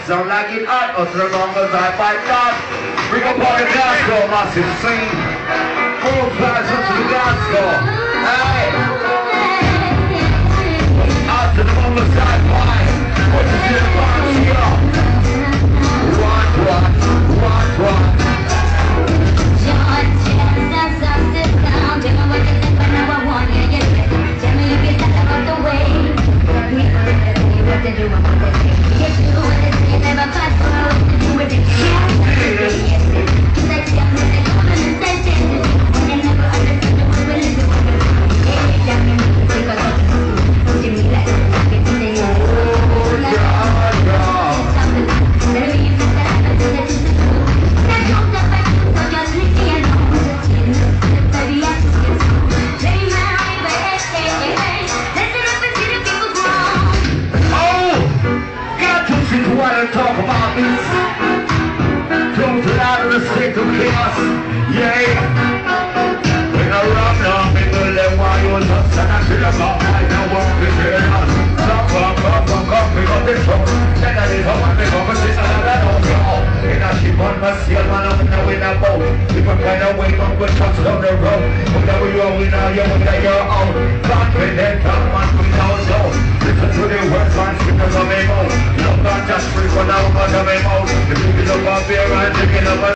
Sound like it hot, us the long as I fight God. Bring up all the Glasgow massive scene. Full flags up to the Glasgow. Hey! Out to the moment side fight. What is it about here? What? Talk about this. Don't allow the state of chaos. Yeah. When I run down, people let why you touch and I feel about I don't want to hear us. Come, we got this show. Then I did how I make up a sister that I don't know. And I keep on my seal, man, I'm now in a boat. If I'm kind of way, I'm going to touch down the road. Whatever you're in now, you're with your own. Back with them, come on, we don't know. Listen to the words, man, speakers of me, love not just free for now, but of me, if you get up up here and you get up